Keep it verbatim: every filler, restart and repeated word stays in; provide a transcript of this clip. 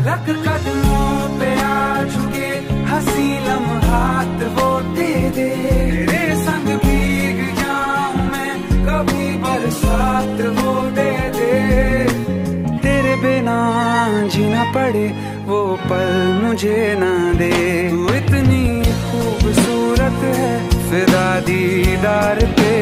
Luck कदमों पे आ चुके हंसी लम्हात वो दे दे, तेरे संग भीग जाऊं मैं कभी बरसात वो दे दे, तेरे बिना जीना पड़े वो पल मुझे ना दे। तू इतनी खूबसूरत है फिदा दीदार पे